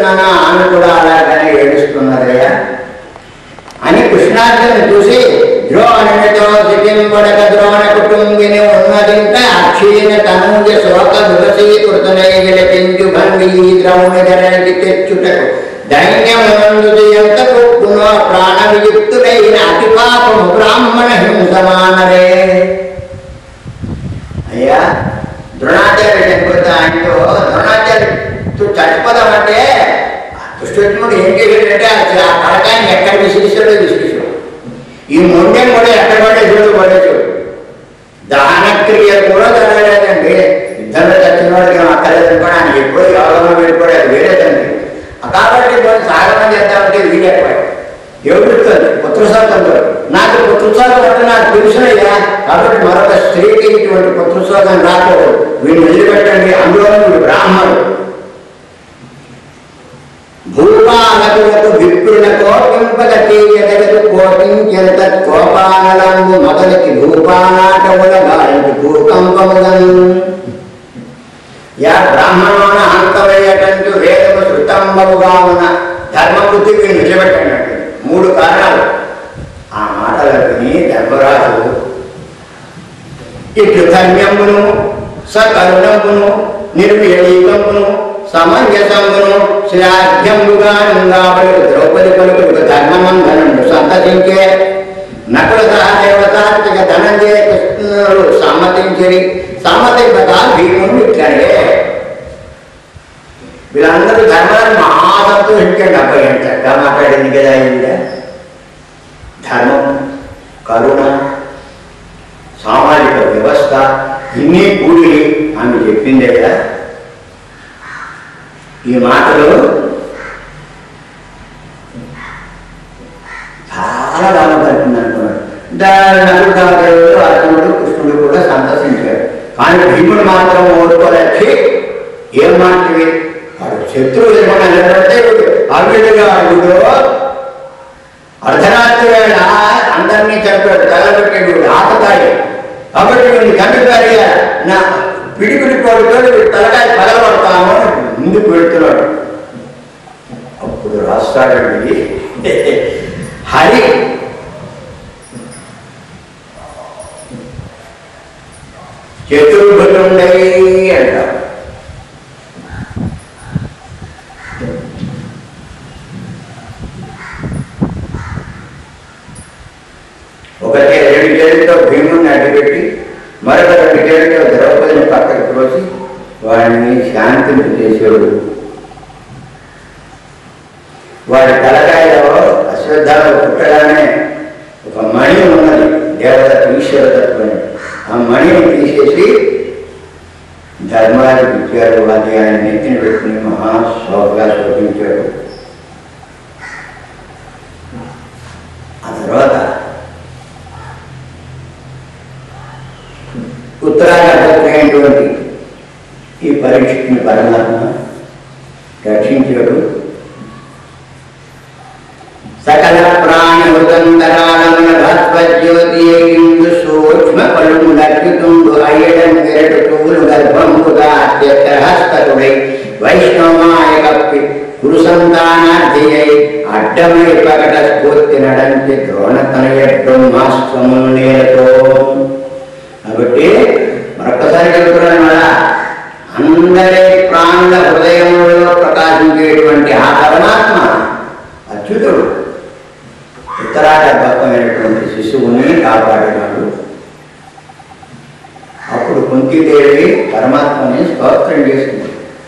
ఏడుస్తున్నానో ఆమె కూడా అలాగనే ఏడుస్తున్నదయ్యా అని కృష్ణార్జును చూసి ద్రోణునితో సిటింబడక ద్రోణ కుటుంబిని ఉన్నదింట అక్షీణ తనూజ శోక దురసీకృతనై విలపించు భంగి ద్రౌణిధరణి తెచ్చుటకు దైన్యమునందుది ఎంత పొప్పునో ప్రాణ వియుక్తుడైన అతి పాపము బ్రాహ్మణ హింసమానరే. అయ్యా ద్రోణాచార్యుడు చనిపోతే ఆయనతో ద్రోణాచార్యుడు చచ్చిపోదామంటే దుష్టత్ముడు ఏం చేశాడంటే ఆ పరకాన్ని ఎక్కడ విసిరిస్తాడో విసిరిస్తాడు. ఈ మొండెం కూడా ఎక్కడ పడేసాడు పడేసాడు. దానక్రియ కూడా జరగలేదండి. యుద్ధంలో చచ్చిన వాడికి అక్కర్లేదని కూడా ఆయన ఎప్పుడో యోగంలో వెళ్ళిపోయాడు వేరేదండి. కాబట్టి సాగమం చేద్దామంటే వీడెక్కాడు ఎవడుతుంది పుత్రశోకంతో. నాకు పుత్రశోకం అంటే నాకు తెలుసునయ్యా, కాబట్టి మరొక స్త్రీకి ఇటువంటి పుత్రశోకం రాకూడదు, వీడిని వదిలిపెట్టండి. అందులో వీడు బ్రాహ్మణుడు. భూపాలకులకు విప్రుల కోపింపక తీయగలదు కోపించెంత కోపానలంబు మొదలకి భూపానాటముల గాలికి భూకంపముగను. యా బ్రాహ్మణోన అంతమయ్యటంటూ వేదము శృతంబముగా ఉన్న ధర్మబుద్ధికి నిలబెట్టండి. 3 కారణాలు. ఆ మాటలు విని ధర్మరాజు ఇట్లు ధర్మ్యమును సకరుణమును నిర్వీకంపును సమంజసమును శ్లాఘ్యముగా నుంగాబడి ద్రౌపది పలుకులకు ధర్మమందనము సంతసించే. నకుల సహదేవతాత్మిక ధనంజయ కృష్ణుడు సమ్మతింపక భీముడు ఇట్లనే. వీళ్ళందరూ ధర్మాన్ని మహాసంతోషించండి. అబ్బాయి ఎంత చక్కగా మాట్లాడింది కదా ఈవిడ. ధర్మం, కరుణ, సామాజిక వ్యవస్థ ఇన్ని కూడి ఆమె చెప్పిందే కదా. ఈ మాటలు చాలా బాగుంటుంది అనుకున్నాడు. నకుడు అర్జునుడు కృష్ణుడు కూడా సంతోషించాడు. కానీ భీముడు మాత్రం ఓడుకోలేచి ఏం మాటవి వాడు శత్రువు ఏమన్నా అవిడుగా అడుగులో అర్ధరాత్రి వేళ అందరినీ చంపాడు, తగలబెట్టాడు, ఆతతాయి. కాబట్టి వీడిని చంపారు. నా పిడిపిడి పోడుతో తలకాయ పగలబడతాము ముందుకు వెళ్తున్నాడు. అప్పుడు రాష్ట్రాడి హరి చతుర్భుజుండై అంటారు. ఒకటే 2 చేతులతో భీముడిని అడ్డుపెట్టి మరొక 2 చేతులతో ద్రౌపదిని పక్కకు తోసి వాడిని శాంతింపు చేసేవాడు. వాడి తలకాయలో అశ్వత్థామ పుట్టగానే ఒక మణి ఉన్నది, దేవత ఈశ్వరతత్వం. ఆ మణిని తీసేసి ధర్మరాజుకి ఇచ్చాడు. అది ఆయన నెత్తిని పెట్టుకుని మహాశోభగా శోభించాడు. ఆ తర్వాత ఉత్తరాగతమైనటువంటి ఈ పరీక్షని పరమాత్మ రక్షించాడు. సకల ప్రాణి హృదంతరాళమున భస్వజ్యోతి సూక్ష్మ పలుము దక్షితుండు అయ్యడం విరటు పువ్వులు గర్భంపుగా అత్యహస్తకుడై వైష్ణవమాయ కప్పి కురు సంతానార్థియై అడ్డమై పగట స్ఫూర్తి నడంచి ద్రోణతనయ బ్రహ్మాస్త్రము నేలతో. కాబట్టి మరొకసారి చెబుతున్నాను కదా, అందరి ప్రాణుల హృదయంలో ప్రకాశించేటువంటి ఆ పరమాత్మ అచ్యుతుడు ఉత్తరాగతమైనటువంటి శిశువుని కాపాడినాడు. అప్పుడు కుంతీదేవి పరమాత్మని స్తోత్రం చేసింది.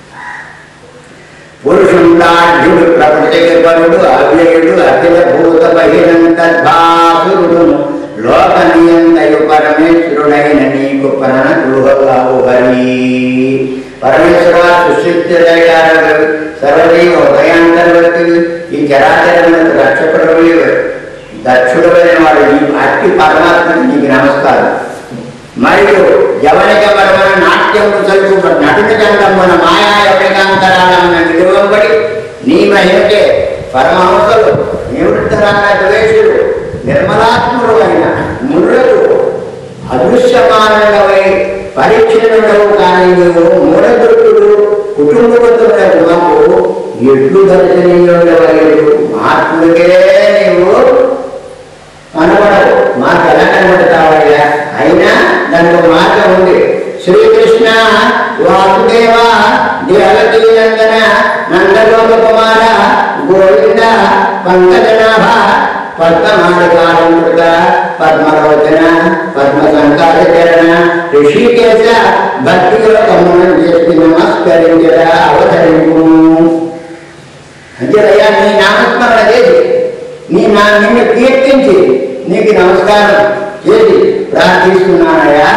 పురుషుండాఢ్యుడు ప్రకృతికి పరుడు అవ్యయుడు అఖిల భూత బహిరంతర్భాసురుడు లోక నియంతయు పరమేశ్వరుడైన నీకు ప్రాణ గృహలావు హరి. పరమేశ్వర సుశిద్ధుడయ్యారు, సర్వదేవ ఉదయాంతర్వర్తి, ఈ చరాచరములకు రక్షకుడు దక్షుడైన వాడు నీకు అట్టి పరమాత్మకి నీకు నమస్కారం. మరియు యవనికపరమైన నాట్యము చదువు నటుని చందమున మాయా యవనికాంతరాలమున నిలువంబడి నీ మహిమకే పరమహంసలు నివృత్తరాల ద్వేషుడు నిర్మలాత్ముడు అయిన మునులకు అదృశ్యమానవై పరీక్షణుడవు కానీ నీవు మూఢదృష్టుడు కుటుంబతులకు మాకు ఎట్లు దర్శనీయులు మహాత్ముడికే నీవు కనబడవు, మాకు ఎలా కనబడతావయ్యా? అయినా దానికి ఒక మార్గం ఉంది. శ్రీకృష్ణ వాసుదేవ దేవకీనందన నందలోక కుమార గోవింద పంకజనాభ పద్మమాలికాలంకృత పద్మలోచన పద్మ సంకాశకరణ ఋషికేశ భక్తిలో కమ్మనం చేసి నమస్కరించరా అవతరింపు. అంతేదయ్యా, నీ నామస్మరణ చేసి నిన్ను కీర్తించి నీకు నమస్కారం చేసి ప్రార్థిస్తున్నానయ్యా.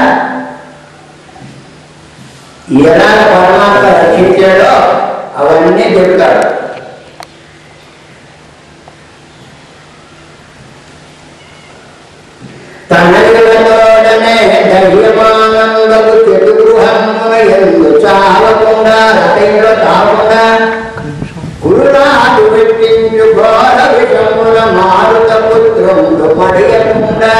ఎలా పరమాత్మ రక్షించాడో అవన్నీ చెప్తాడు. తనయులతోడనే దైవమానందము చతుగృహమున ఎందు చావకుండా రతైలో చావకుండా కురునాడు పెట్టించు ఘోర విషముల మారుత పుత్రుడు పడియకుండా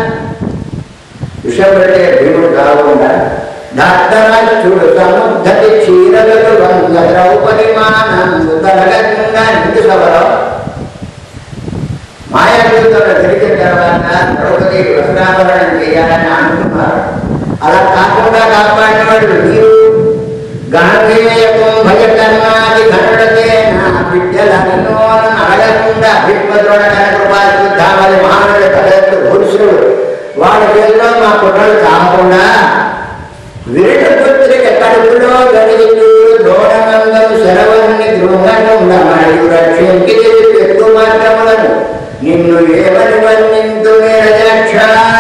విషం పెట్టే భీముడు కాకుండా దత్తరాజుడు సముద్ధతి క్షీరలు వంద ద్రౌపది మానందు కలగకుండా నిండు సభలో మాయాదూతలు తిరిగిన తర్వాత ద్రౌపది వస్త్రాభరణం చేయాలని అనుకున్నారు. అలా కాకుండా కాపాడినవాడు మీరు. గణేయకం భయకర్ణాది ఘనుడతే నా బిడ్డలను అడగకుండా భీష్మద్రోణ కృపాధామది మహానుడు కలెక్టు పురుషుడు వాళ్ళ పేరులో మా కుట్రలు కాకుండా వీడు పుత్రిక కడుపులో గడిగితూ ద్రోణనందను శరవన్ని గృహంగా మరియు రక్షించి ఎక్కువ మార్గములను నిన్ను ఏమని వర్ణింతు నిరజక్ష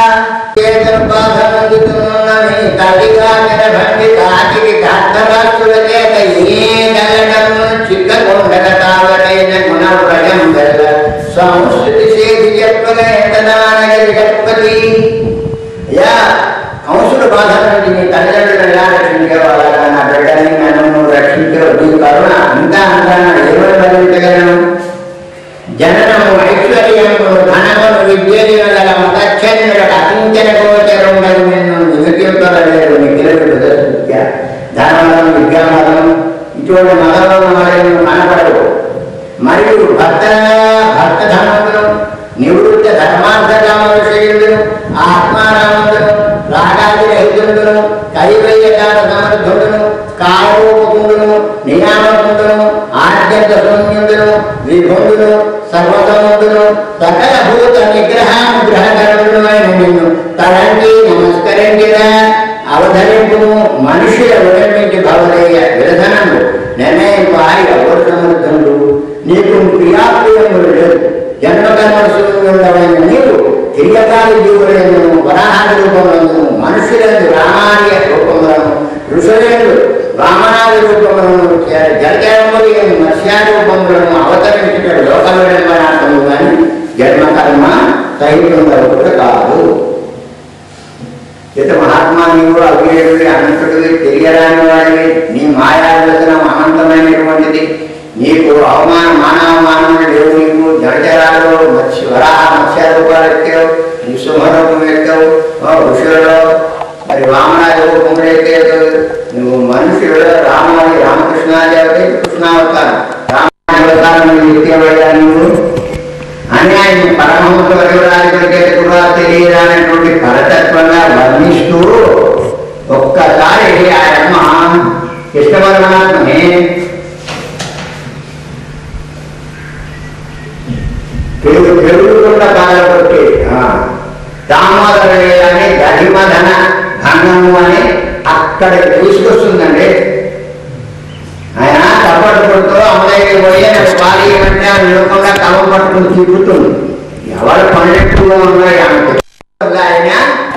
బాధమందుతున్నవి తల్లిగా నిరభండి కాకి కర్తరాస్తుల చేత ఏ గలడము చిక్కకొండగ తావడైన గుణవ్రజం గల సంస్కృతి చేసి చెప్పగా ఎంతనానగరి గణపతి. అయ్యా, కంసుడు బాధ నుండి నీ తల్లిదండ్రులు ఎలా రక్షించేవాళ్ళ? నా బిడ్డని నన్ను రక్షించే నీ కరుణ ఇంకా అంతా ఏమని వర్ణించగలను? జననము ఐశ్వర్యము ధనమును విద్యలు గల మతచ్చన్నులకు అకించన గోచరుండదు నిన్ను నిమిత్తులలేదు నిఖిలకు ప్రదర్శించ ధనమలం విద్యామలం ఇటువంటి మదలను మరియు కనపడవు. మరియు భక్త ధనములను నివృత్త ధర్మార్థకామ విషయులను ఆత్మారాములను రాగాది రహితులను కైవల్యకాల సమర్థులను కారూపకుండును నియామకుండును ఆద్యంత శూన్యుడును విభుడును సర్వసముడును సకల భూత నిగ్రహానుగ్రహకరుడునైన నిన్ను తలంటి నమస్కరించిన అవధరింపు. మనుషుల విరమించి భవదయ్య విరధనము నిర్ణయింపారి ఎవరు సమర్థుడు. నీకు ప్రియాప్రియములు లేదు. జన్మకర్మశూన్యుడమైన నీవు తిరియకాలి జీవులను వరాహాది రూపములను మనుషులందు రామార్య రూపములను ఋషులందు వామనాది రూపములను జలజలములు మత్స్యాది రూపములను అవతరించుట లోక విడంబనార్థము కానీ జన్మకర్మ సహితంగా కాదు. ఇత మహాత్మా నీవు అవ్యయుడి అనంతుడివి, తెలియరాని వాడివి. నీ మాయాదర్శనం అనంతమైనటువంటిది. నీకు మానవమానములు లేవు. నీకు జలచరాలు మత్స్య రూపాలు ఎక్కావు, సింహరూపం ఎక్కావు, ఋషులలో మరి వామనాది రూపములు ఎక్కావు. నువ్వు మనుషులు రామాది రామకృష్ణాదేవత కృష్ణావతారం రామావతారం ఎక్కేవాడా నువ్వు అని ఆయన పరమహంస వర్యురాజులకే కూడా తెలియదనేటువంటి పరతత్వంగా వర్ణిస్తూ ఒక్కసారి ఆయమ్మ కృష్ణపరమాత్మని పెరుగుకుండా బాధపట్టి దామోదరుడు అని గరిమధన ధనము అని అక్కడికి తీసుకొస్తుందండి. ఆయన తప్పటి కొడుతూ అమ్మదైకి పోయి నాకు పాలు ఇవ్వంటే ఆ నిలకుండా కలం పట్టుకుని తిరుగుతుంది. ఎవరు పన్నెట్టుగా ఉన్నాయి ఆయన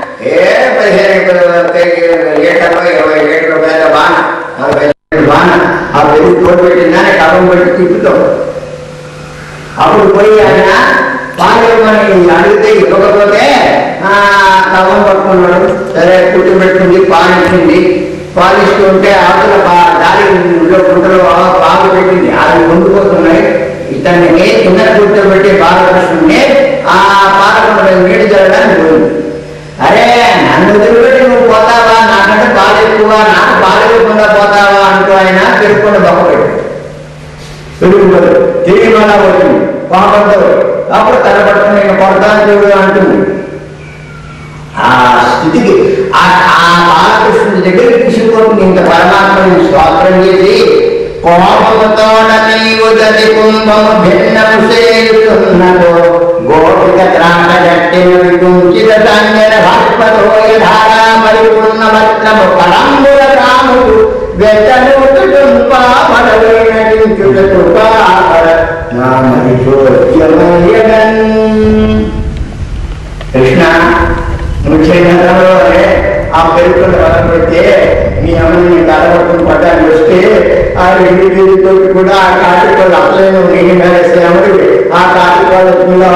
15 లీటర్లు 20 లీటర్లు పేద బాణ 40 బాణ ఆ పెరుగు తోడు పెట్టిందని కలం పెట్టి తిప్పుతాం. అప్పుడు పోయి ఆయన పాలు ఇవ్వమని అడిగితే ఇవ్వకపోతే కవం పట్టుకున్నాడు. సరే కుట్టి పెట్టుకుంది, పాలు ఇచ్చింది. పాలు ఇస్తూ ఉంటే ఆకుల దారి గుంటలో పాలు పెట్టింది. అది ముందుకొస్తున్నాయి. ఇతన్ని చిన్న కూర్చోబెట్టి బాలకృష్ణుడిని ఆ పాలకుండా నీటి జరగడానికి పోయింది. అరే నన్ను వదిలిపెట్టి నువ్వు పోతావా? నాకంటే పాలు ఎక్కువ, నాకు బాధ లేకుండా పోతావా అంటూ ఆయన పెరుగుకుండా బొక్కడు పెరుగుతాడు. తిరిగి మళ్ళా వచ్చింది కోపంతో, అప్పుడు తలపడుతుంది నేను కొడతాను చూడు అంటుంది. ఆ స్థితికి ఆ బాలకృష్ణుడి దగ్గరికి తీసుకుంటుంది. ఇంకా పరమాత్మని స్తోత్రం చేసి కోపముతోడ నీవు గతి కుంభము భిన్నము చేయుతున్నదో గోపిక త్రాట జట్టిన వికుంచిత సంజన భక్తోయ ధారా పరిపూర్ణ వస్త్రము పరంబుల రాముడు వెతనుటుపా పడవైన చించుటపా నామది చోద్యమయ్యగన్. కృష్ణ నువ్వు చేయడంలో ఆ పెరుగుతున్న వరం పెడితే మీ అమ్మని కలవట్టుకుని పడ్డాన్ని వస్తే ఆ రెండు వీధితో కూడా ఆ కాటికోళ్ళు అసలే నువ్వు నీటి మేలేస్తే అమ్మడి ఆ కాటికోళ్ళు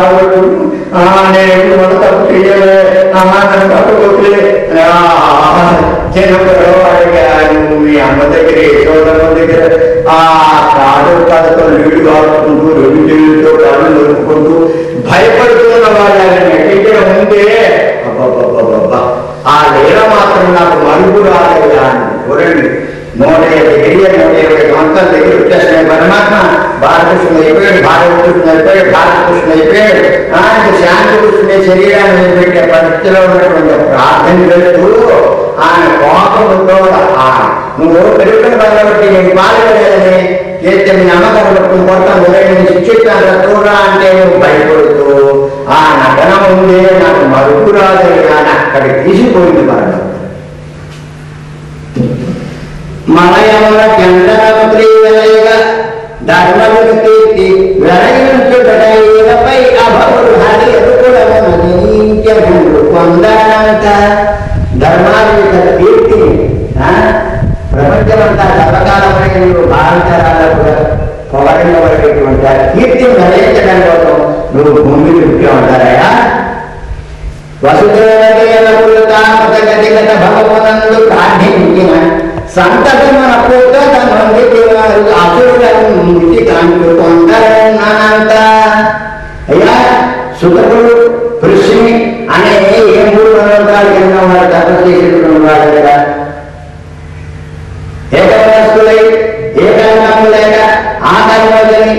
నేను మన తప్పు చెయ్యలే నన్ను పట్టుకోలే చిన్నప్పుడు నువ్వు మీ అమ్మ దగ్గర యశోదమ్మ దగ్గర ఆ కాడు కాదుతో నీళ్లు కాచుకుంటూ రెండు చెల్లుతో కళ్ళు నొరుపుకుంటూ భయపడుతున్న వాళ్ళని ఎక్కడ ఉంటే అబ్బబ్బబ్బబ్బా ఆ లీల మాత్రం నాకు మరుగు రాలేదా అని చూడండి. 150 సంవత్సరాల దగ్గర వచ్చేస్తున్నాయి పరమాత్మ. బాలకృష్ణుడు అయిపోయాడు, భారతకృష్ణుడు అయిపోయాడు, భారతకృష్ణుడు అయిపోయాడు. శాంతికృష్ణుడే శరీరాన్ని నిలబెట్టే పరిస్థితిలో ఉన్నటువంటి ప్రార్థన చేస్తూ ఆయన కోపంతో నువ్వు పెరుగుతున్న కాబట్టి నేను పాల్గొలేదని చేస్తే మీ నమ్మకం పట్టుకుని కొడతాం నేను శిక్షిస్తాను చూడరా అంటే నువ్వు భయపడుతూ ఆ నటన ఉందే నాకు మరుపు రాలేదు కానీ అక్కడికి తీసిపోయింది మనం. మలయముల చంద్రముద్రీవలయగా ధర్మమును కీర్తి వెలయించుటపై అభవుడు హరి ఎదుకుడము పొందనంత ధర్మాలు కీర్తిని ప్రపంచమంతా సర్వకాలమైన నువ్వు భావించాలా కూడా పొగడబడేటువంటి కీర్తిని ధరించడం కోసం నువ్వు భూమికి పుట్టి ఉంటారయా. వసుదేవగతిగత భగవనందు ప్రార్థించిన సంతతమున పూర్తి వారు అసురులను మృతి కాంటు పొందరన్నంత. అయ్యా సుతకుడు పృష్ణి అనే ఏ 3 మనోంతరాలు కింద వారు తపస్సు చేసినటువంటి వాడు కదా. ఏకవస్తులై ఏకాంతము లేక ఆకర్మని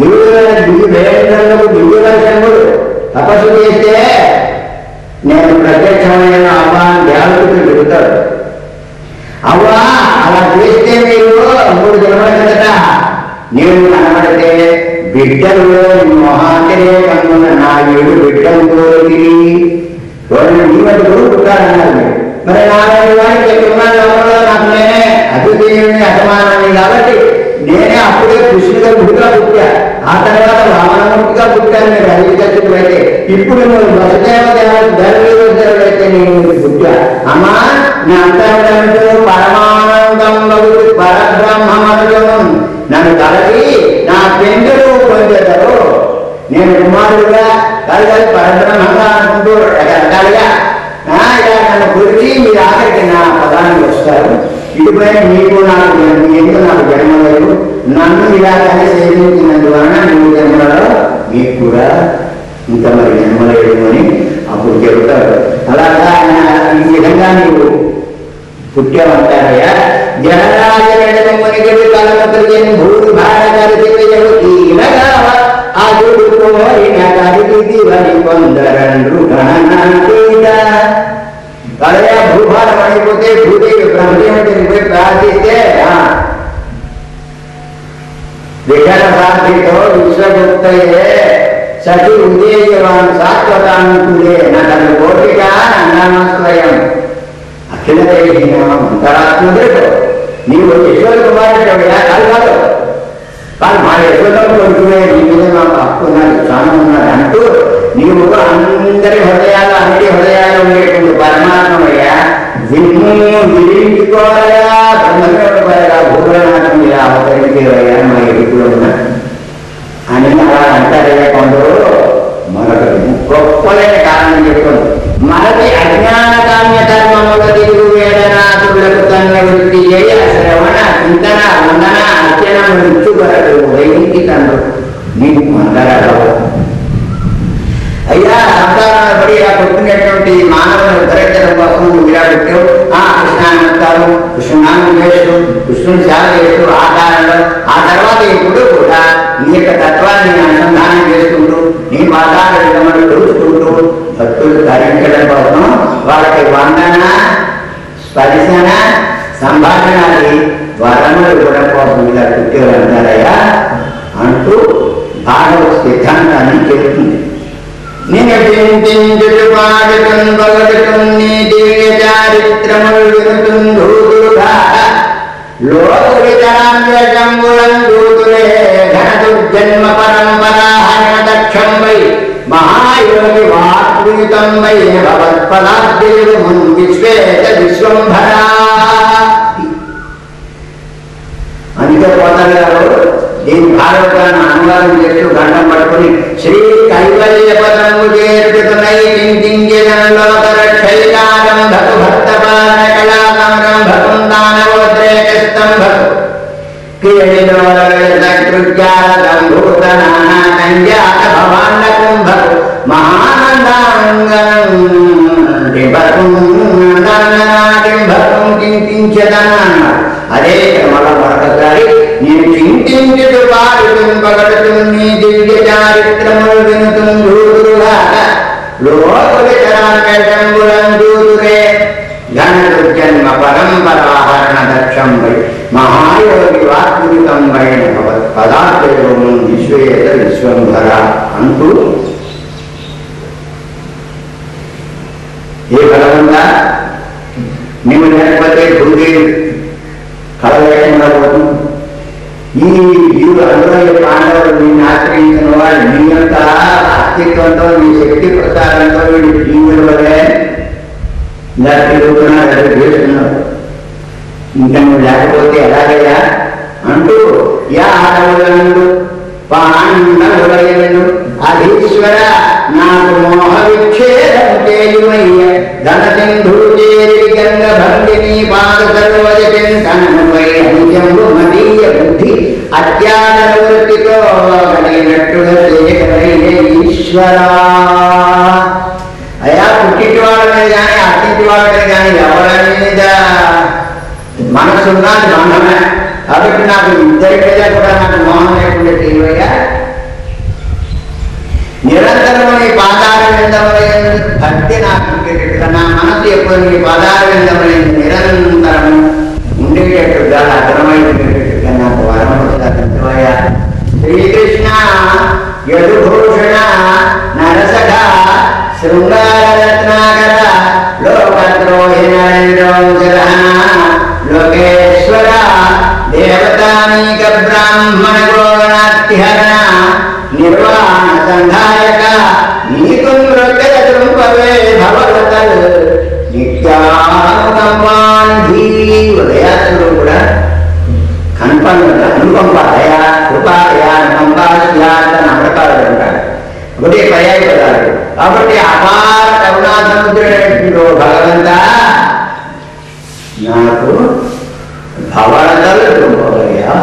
7,000 దివ్యవర్షములు తపస్సు చేస్తే నేను ప్రత్యక్షమైన అవ్వాన్ని దేవతలు చెబుతాడు. అవ్వా అలా చేస్తే మీరు 3 జన్మల కిందట నేను కనబడితే బిడ్డలు మొహాంతరే కనున్న నా 7 బిడ్డలు కోరి వాళ్ళు నీ వంటి కూడా పుట్టాలన్నారు. మరి నాలుగు వారికి లోపల నాకు నేనే అతిథేయుని అసమానాన్ని కాబట్టి నేనే అప్పుడే కృష్ణుగా గుడిగా పుట్టా, ఆ తర్వాత రామణమూర్తిగా పుట్టాను. మీరు అధికతులు అయితే ఇప్పుడు నువ్వు వసుదేవదేవుడైతే నేను పుట్టా. అమ్మా నా అంతరంతో పరమానందం పరబ్రహ్మమనుజం నన్ను కలిగి నా పెందులు పొందేదరు. నేను కుమారుడుగా కలిగి పరబ్రహ్మంగా అనుకుంటూ రకరకాలుగా ఇలా నన్ను గురించి మీరు ఆఖరికి నా పదానికి వస్తారు. ఇటుపైన నీకు నాకు ఎందుకు నాకు జన్మ లేదు, నన్ను ఇలాగానే సేవించినందువలన 3 జన్మలలో నీకు కూడా ఇంకా మరి జన్మ లేదు అని అప్పుడు చెబుతాడు. అలాగా ఆయన ఈ విధంగా నీవు పుట్టావంటారయ్యా. జనరాజమునిగడి కలమతుని భూమి భారతీలగా అదుడు కోరిన కరిగి వని కొందరండ్రు గణనాతీత. కలయా భూభారం అయిపోతే భూదేవి బ్రహ్మదేవుడిని పోయి ప్రార్థిస్తే విఘన సాధితో విశ్వగుప్తయే సతి ఉదేయవాన్ సాత్వతానుకులే నన్ను కోరిగా నన్నస్వయం అఖిలదేహీనంతరాత్మదేవు. నీవు యశోద కుమారుడయ్యా కాదు కాదు కానీ మా యశోదం కొడుకునే నీ మీద నాకు హక్కు ఉన్నది, స్థానం ఉన్నది అంటూ నీవు అందరి హృదయాలు అన్ని హృదయాలు ఉండేటువంటి పరమాత్మయ్యా విమ్ము విరించుకోవాలా బ్రహ్మదేవుడుగా భూగణాథం ఇలా అవతరించేవయ్యా మా ఎదుగులో ఉన్న అని అలా అంటారయ్యా. కొందరు మరొకటి గొప్పలైన కారణం చెప్పుకోండి. మనకి అజ్ఞాన కామ్య ధర్మముల దిగు వేదనాథులకు తన వృత్తి చేయ శ్రవణ చింతన వందన అర్చన మృత్యుగలడు వైదికి తండ్రు నీకు మందరగలవు. అయ్యా సంతానాలు పడి ఇలా కొట్టినటువంటి మానవులను ఉద్ధరించడం కోసం నువ్వు ఇలా పెట్టావు. కృష్ణ కృష్ణనామం కృష్ణనామం చేస్తూ కృష్ణుని సేవ చేస్తూ ఆ కాలంలో ఆ తర్వాత ఇప్పుడు కూడా నీ యొక్క తత్వాన్ని అనుసంధానం చేసుకుంటూ నీ పాదాల విధములు చూసుకుంటూ భక్తులు ధరించడం కోసం వాళ్ళకి వందన స్పర్శన సంభాషణాది వరములు ఇవ్వడం కోసం ఇలా పుట్టేవాళ్ళయ్యా అంటూ భాగవత సిద్ధాంతాన్ని చెబుతుంది. నేను చింతించుచు పాడుతున్ పగడుతున్ నీ దివ్య చారిత్రములు వినుతున్ దూదులుగా లోక వితరాంబులం దూతులే ఘన దుర్జన్మ పరంపరా హరణ దక్షంబై మహాయోగి వాక్వితంబై భగవత్పదాబ్దిలు మున్ విశ్వేత విశ్వంభరా. అందుకే పోతారు గారు దీని భాగవతాన్ని అనువాదం చేస్తూ గంటం పట్టుకుని శ్రీ కైవల్య పదము చేరుకునై చింతించడంలోకరక్షైలారం భకు భక్త పాలన కళాకమరం భకం దానవోద్రేకస్తం భకు కీర్తిలోకృత్యాలంభూతనానాకంజాత భవాండ కుంభకు మహానందాంగం భకం చింతించదన్నాడు. అదే మళ్ళా మరొకసారి నేను చింతించుతూ పాడుతున్ పగడుతున్ నీ దివ్య చారిత్రములు వినుతున్ దూదులుగా లోక వితరాంబులం దూదురే ఘన దుర్జన్మ పరంపరాహరణ దక్షంబై మహాయోగి వాక్యుతంబై పదార్థం విశ్వేత విశ్వంభర అంటూ ఏ బలవంతా నీవు లేకపోతే గురుదేవి కలవేయకుండా పోతుంది. ఈ జీవులు అందరూ ఈ పాండవులు నిన్ను ఆశ్రయించిన వాళ్ళు నీ యొక్క అస్తిత్వంతో నీ శక్తి ప్రసారంతో వీడి జీవుల వల్లే ఇలా తిరుగుతున్నారు, అది చేస్తున్నారు. ఇంకా నువ్వు లేకపోతే ఎలాగయ్యా అంటూ యాదవులందు పాండవులయందు అధీశ్వర నాకు మోహ విచ్ఛేదం చేయుమయ్య ధన సింధు చేరి గంగ భంగిని పాద సర్వజంపై అంజంబు మదీయ బుద్ధి అత్యాద వృత్తితో కలిగినట్టుగా చేయగలిగే ఈశ్వరా. అయ్యా పుట్టింటి వాళ్ళ మీద కానీ అత్తింటి వాళ్ళ మీద కానీ ఎవరి మీద మనసున్నా బంధమే కాబట్టి నాకు ఇద్దరి మీద కూడా నాకు మోహం లేకుండా చేయవయ్యా. నిరంతరము నీ పాదార విందములైన భక్తి నాకు ఉండేటట్టుగా నా మనసు ఎప్పుడు నీ పాదార విందములైన నిరంతరము ఉండేటట్టుగా అగ్రమైనట్టుగా నాకు వరం ప్రసాదించవయ్యా. శ్రీకృష్ణ యదుభూషణ నరసఖ శృంగారరత్నాకర లోకద్రోహి నరేంద్రోజరహణ లోకేశ్వర దేవతానీక బ్రాహ్మణ గోగణాత్తిహరణ నిర్వాణ సంధాయక నీకు నృత్య తృంపవే భగవతల్ నిత్యానుకంపాంధీ. ఉదయాసుడు కూడా కన్పండ అనుకంప దయా కృపా దయా అనుకంపాన్ని అమృతాలు అంటాడు. ఒకటి పర్యాయ పదాలు కాబట్టి అపార కరుణా సముద్రుడు భగవంత నాకు భవనతలు తృంపవయ్యా.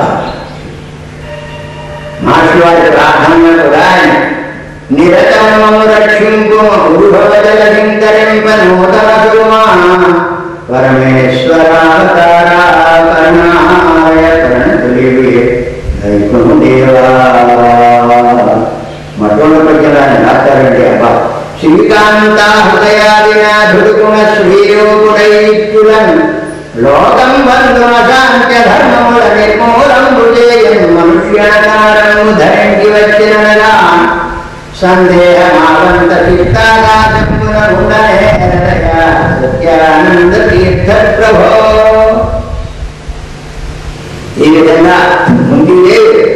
మహర్షి వారి ప్రార్థన కూడా నిరతమము రక్షింపు ఉభవజలధింతరింప నూతన సుమా పరమేశ్వరాయ కరణతులివి దైవం దేవా. మఠోల పద్యాన్ని రాస్తారంటే అబ్బా శ్రీకాంత హృదయాదినాథుడుగుణ శ్రీరూపుడైత్యులను లోకం బంధుమశాంత్య ధర్మముల నిర్మూలంబు చేయన్ మనుష్యాకారము ధరించి వచ్చినగా సందేహమావంత చిత్తాగాసమున ఉండనే సత్యానంద తీర్థ ప్రభో. ఈ విధంగా ముందే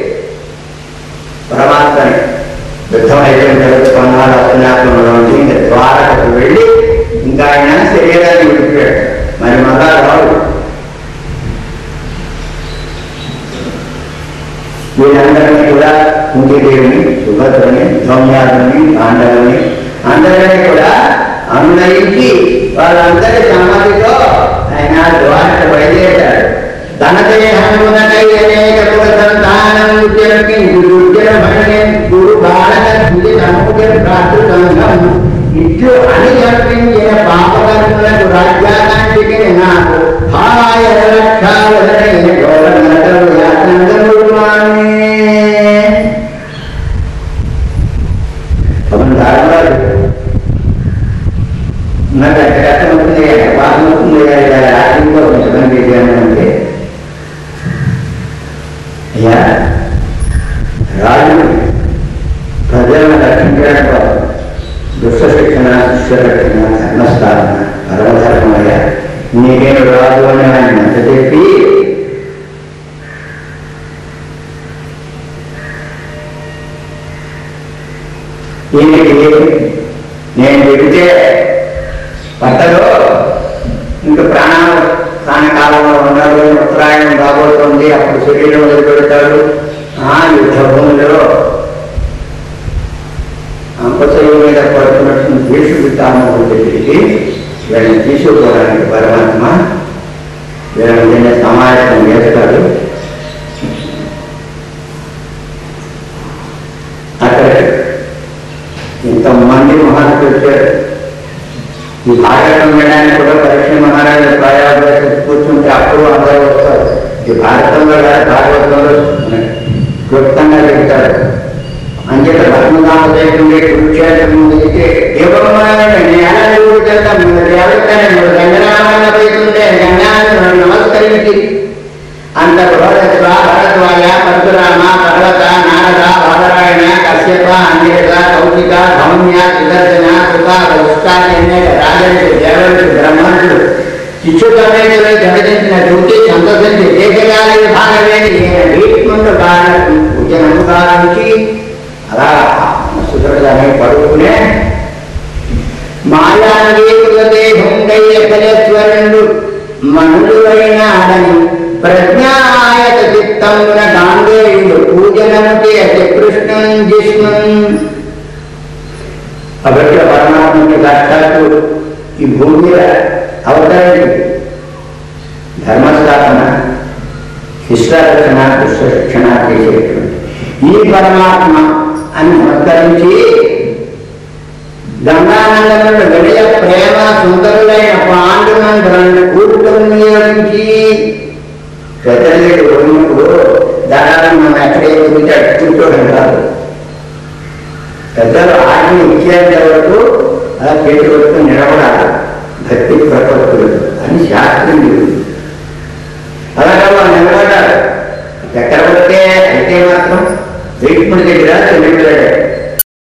పరమాత్మని యుద్ధమైపోయిన తర్వాత కొన్నాడు అత్యునాత్మలో ఇంకా ద్వారకకు వెళ్ళి ఇంకా ఆయన శరీరాన్ని విడిపోయాడు. మరి మళ్ళా రావు. వీళ్ళందరినీ కూడా కుంతిదేవిని సుభద్రని సౌమ్యాదుని పాండవుని అందరినీ కూడా అనునయించి వాళ్ళందరి సమ్మతితో ఆయన ద్వారక బయలుదేరాడు. ధనదేహమునకై అనేక కుల సంతానం గురు బాలక సముద్ర ప్రాతృసంగం ఇట్లు అని చెప్పించిన పాపకర్ములకు రాజ్యాకాంక్షకి నాకు హాయన రక్షావదనే గౌరవనటరు యాత్నందరుమానే अपन धारणा నాకు ఎంత కష్టం అవుతుంది ఎంత బాధ అవుతుంది రాత్రి కోసం శుభ్రం చేశాను అంటే అయ్యా రాజు ప్రజలను రక్షించడం కోసం దుష్ట శిక్షణ శిష్య రక్షణ ధర్మస్థాపన పరమధర్మయ్యా నీకేను రాజు అని ఆయన మంట చెప్పి దీనికి నేను చెబితే పట్టలో ఇంక ప్రాణకాలంలో ఉన్నాడు, ఉత్తరాయణం రాబోతుంది, అప్పుడు శరీరం వదిలిపెడతాడు. యుద్ధ భూమిలో అంపశయం మీద పడుతున్నట్టు తీసుకుంటాము చెప్పేసి వీళ్ళని తీసుకోవడానికి పరమాత్మ వీళ్ళని సమావేశం చేస్తాడు. అక్కడ ఇంతమంది మహాత్ములు వచ్చారు. ఈ భారతం వినడానికి కూడా పరీక్ష మహారాజు ప్రయాగ కూర్చుంటే అప్పుడు అందరూ వస్తారు. ఈ భారతంలో భాగవతంలో క్లుప్తంగా చెప్తారు. అంచేత భస్మదామదేవుడే కురుక్షేత్రం ముందుకి నమస్కరించి అంత భరద్వాజ పరశురామ పర్వత నారద బాదరాయణ కశ్యప అంజేత కౌశిక గౌమ్య సుదర్శన సుత ఉష్టాన్య రాజర్షి దేవర్షి బ్రహ్మణుడు శిశుకమేణులై జగదించిన జ్యోతి సంతసించి దేశకాలి భాగమేని భీష్ముడు పూజనము కారించి అలా సుదర్శనే పడుకునే మాయాదేవులదే హుండయ్యకలేశ్వరుడు మనులువైనాడని ప్రజ్ఞాయత చిత్తమున గాంధేయుడు పూజనము చేసి కృష్ణం జిష్ణుం. కాబట్టి పరమాత్మకి సాక్షాత్తు ఈ భూమి మీద అవతరించి ధర్మస్థాపన శిష్టారక్షణ దుష్ట శిక్షణ చేసేటువంటి ఈ పరమాత్మ అని నమస్కరించి గంగానందనుడు వినయ ప్రేమ సుందరులైన పాండునందరులను కూర్చుని పెద్దలేడు ఉన్నప్పుడు దాదాపు మనం ఎక్కడే తిరిగితే కూర్చోవడం కాదు. పెద్దలు ఆజ్ఞ ఇచ్చేంత వరకు అలా చేతి వరకు నిలబడాలి. భక్తి ప్రపత్తులు అని శాస్త్రం చెబుతుంది. అలాగే వాళ్ళు నిలబడ్డారు. చక్రవర్తి అయితే మాత్రం భీష్ముడి దగ్గర చెల్లిపోయాడు.